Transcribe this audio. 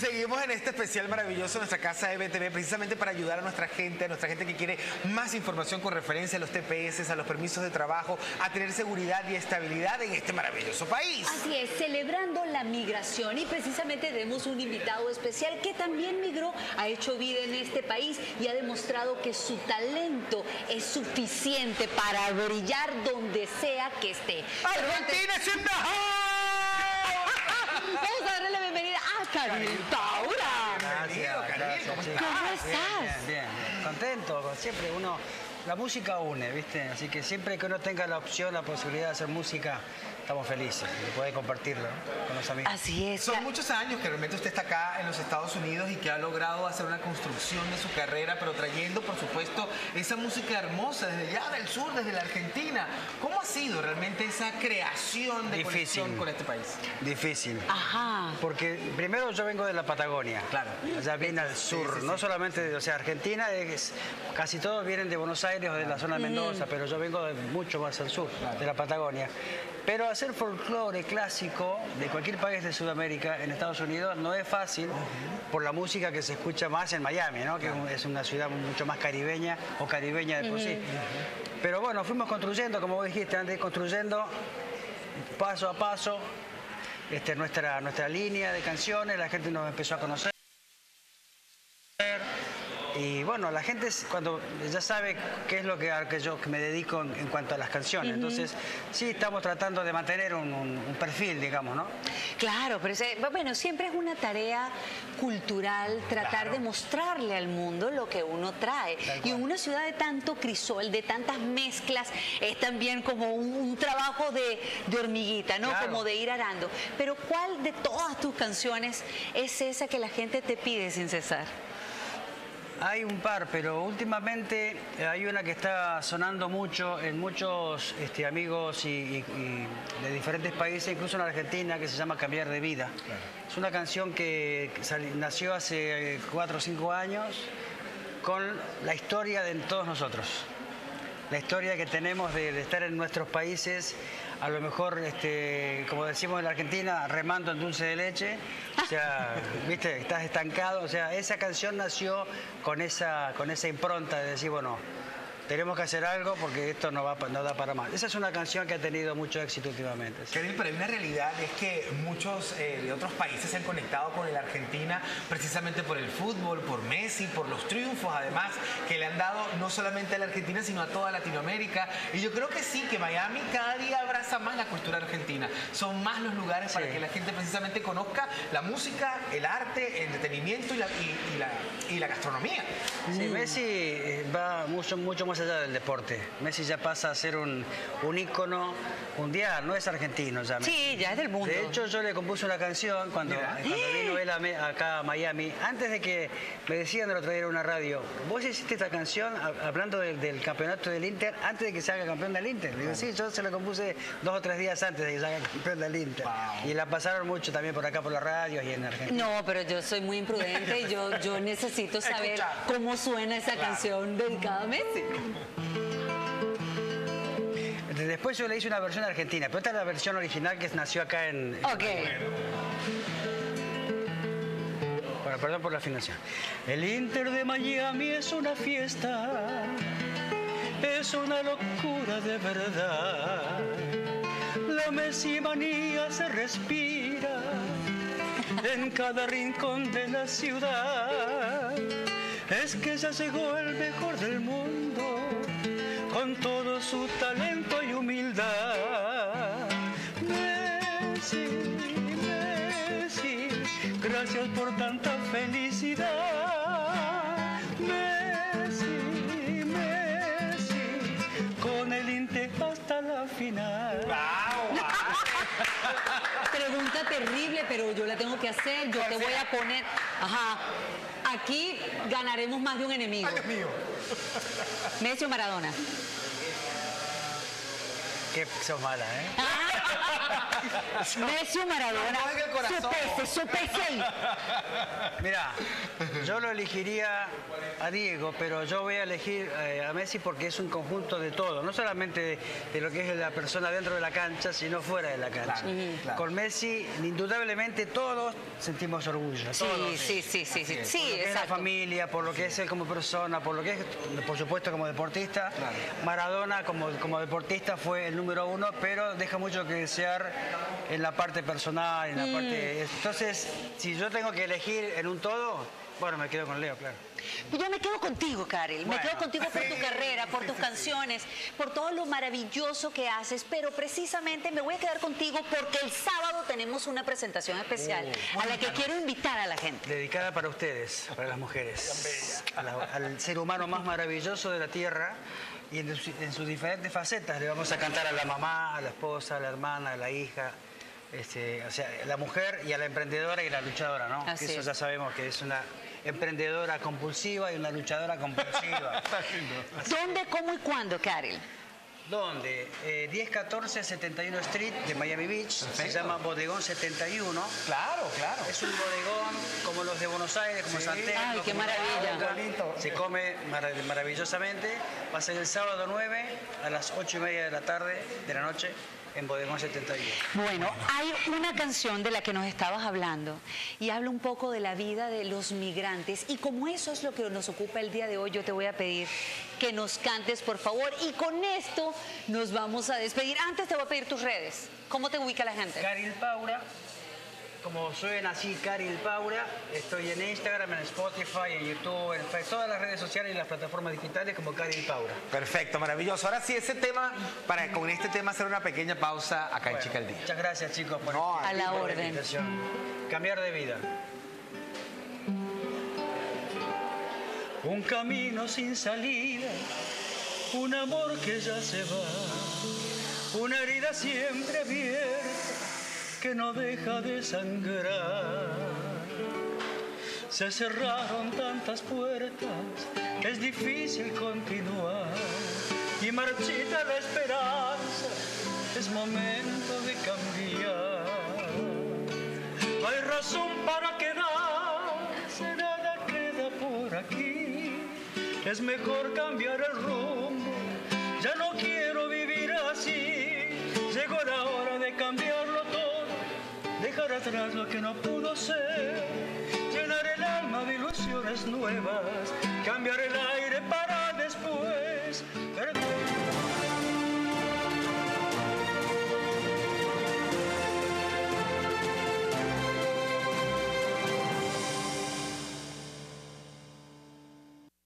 Seguimos en este especial maravilloso de nuestra casa EBTV, precisamente para ayudar a nuestra gente que quiere más información con referencia a los TPS, a los permisos de trabajo, a tener seguridad y estabilidad en este maravilloso país. Así es, celebrando la migración, y precisamente tenemos un invitado especial que también migró, ha hecho vida en este país y ha demostrado que su talento es suficiente para brillar donde sea que esté. ¡Argentina es in the house! Vamos a darle la bienvenida a Karil Taura. Gracias, ¿Cómo estás? Bien. Contento, siempre uno... La música une, ¿viste? Así que siempre que uno tenga la opción, la posibilidad de hacer música, estamos felices de poder compartirlo, ¿no?, con los amigos. Así es. Son muchos años que realmente usted está acá en los Estados Unidos y que ha logrado hacer una construcción de su carrera, pero trayendo, por supuesto, esa música hermosa desde allá del sur, desde la Argentina. ¿Cómo ha sido realmente esa creación de conexión con este país? Difícil. Ajá. Porque primero yo vengo de la Patagonia. Claro. Allá viene al sur, sí. no solamente, o sea, Argentina, casi todos vienen de Buenos Aires o de la zona de Mendoza, pero yo vengo de mucho más al sur, de la Patagonia. Pero hacer folclore clásico de cualquier país de Sudamérica en Estados Unidos no es fácil por la música que se escucha más en Miami, ¿no?, que es una ciudad mucho más caribeña o caribeña de por sí. Pero bueno, fuimos construyendo, como vos dijiste antes, construyendo paso a paso nuestra línea de canciones. La gente nos empezó a conocer. Y bueno, la gente cuando ya sabe qué es lo que yo me dedico en cuanto a las canciones. Entonces, sí estamos tratando de mantener un perfil, digamos, ¿no? Claro, pero bueno, siempre es una tarea cultural tratar de mostrarle al mundo lo que uno trae. Y en una ciudad de tanto crisol, de tantas mezclas, es también como un trabajo de hormiguita, ¿no? Claro. Como de ir arando. Pero ¿cuál de todas tus canciones es esa que la gente te pide sin cesar? Hay un par, pero últimamente hay una que está sonando mucho en muchos amigos y de diferentes países, incluso en Argentina, que se llama Cambiar de Vida. Claro. Es una canción que nació hace 4 o 5 años con la historia de todos nosotros. La historia que tenemos de estar en nuestros países, a lo mejor, como decimos en la Argentina, remando en dulce de leche. O sea, viste, estás estancado. O sea, esa canción nació con esa impronta de decir, bueno, tenemos que hacer algo porque esto no da para más. Esa es una canción que ha tenido mucho éxito últimamente. Sí. Karil, pero hay una realidad, es que muchos de otros países se han conectado con la Argentina precisamente por el fútbol, por Messi, por los triunfos, además, que le han dado no solamente a la Argentina, sino a toda Latinoamérica. Y yo creo que sí, que Miami cada día abraza más la cultura argentina. Son más los lugares para que la gente precisamente conozca la música, el arte, el entretenimiento y la gastronomía. Sí, Messi va mucho más allá del deporte. Messi ya pasa a ser un ícono mundial, no es argentino ya. Messi. Sí, ya es del mundo. De hecho, yo le compuse una canción cuando vino él acá a Miami, antes de que me decían el otro día en una radio, vos hiciste esta canción hablando del campeonato del Inter antes de que se haga campeón del Inter. Le digo, sí, yo se la compuse 2 o 3 días antes de que se haga campeón del Inter. Wow. Y la pasaron mucho también por acá por las radios y en Argentina. No, pero yo soy muy imprudente y yo necesito saber cómo suena esa canción dedicada a Messi. Después yo le hice una versión argentina, pero esta es la versión original que nació acá en... Ok. Bueno, perdón por la afinación. El Inter de Miami es una fiesta, es una locura de verdad. La Messi manía se respira en cada rincón de la ciudad. Es que ya llegó el mejor del mundo, con todo su talento y humildad. Messi, Messi, gracias por tanta felicidad. Messi, Messi, con el Inter hasta la final. ¡Wow! Pregunta terrible, pero yo la tengo que hacer. Yo te voy a poner... Ajá. Aquí ganaremos más de un enemigo. ¡Ay, Dios mío! ¿Messi o Maradona? Que sos mala, ¿eh? Messi o Maradona. No, en el corazón. Su PC. Mira, Yo lo elegiría a Diego, pero yo voy a elegir a Messi porque es un conjunto de todo, no solamente de lo que es la persona dentro de la cancha, sino fuera de la cancha. Claro. Con Messi, indudablemente todos sentimos orgullo. Sí, todos. sí. Por lo que es la Exacto. familia, por lo que es él como persona, por lo que es, por supuesto, como deportista. Claro. Maradona como deportista fue el número uno, pero deja mucho que desear en la parte personal, en la parte... Entonces, si yo tengo que elegir en un todo, bueno, me quedo con Leo, claro. Yo me quedo contigo, Karel. Me quedo contigo por tu carrera, por tus canciones, por todo lo maravilloso que haces. Pero precisamente me voy a quedar contigo porque el sábado tenemos una presentación especial a la que quiero invitar a la gente. Dedicada para ustedes, para las mujeres. Al ser humano más maravilloso de la tierra y en sus diferentes facetas. Le vamos a cantar a la mamá, a la esposa, a la hermana, a la hija. O sea, la mujer y a la emprendedora y la luchadora, ¿no? Así Eso es. ya sabemos que es una emprendedora compulsiva y una luchadora compulsiva. ¿Dónde, cómo y cuándo, Karel? ¿Dónde? 1014 71 Street de Miami Beach. Se llama Bodegón 71. Claro. Es un bodegón como los de Buenos Aires, como San Telmo. Ay, qué como maravilla. Boca. Se come maravillosamente. Va a ser el sábado 9 a las 8:30 de la tarde, de la noche, en Bodegón 71. Bueno, hay una canción de la que nos estabas hablando y habla un poco de la vida de los migrantes y como eso es lo que nos ocupa el día de hoy, yo te voy a pedir que nos cantes, por favor, y con esto nos vamos a despedir. Antes te voy a pedir tus redes. ¿Cómo te ubica la gente? Karil Paura, como suena así, Karil Paura. Estoy en Instagram, en Spotify, en YouTube, en Facebook, todas las redes sociales y las plataformas digitales como Karil Paura. Perfecto, maravilloso. Ahora sí, ese tema, para con este tema hacer una pequeña pausa acá en Chica al Día. Muchas gracias, chicos, por, No, a la por orden. invitación. Cambiar de vida. Un camino sin salida, un amor que ya se va, una herida siempre abierta que no deja de sangrar. Se cerraron tantas puertas, es difícil continuar y marchita la esperanza, es momento de cambiar. No hay razón para quedarse, nada queda por aquí, es mejor cambiar el rumbo, ya no quiero vivir así, llegó la hora de cambiarlo todo, dejar atrás lo que no pudo ser, llenar el alma de ilusiones nuevas, cambiar el aire para después perder.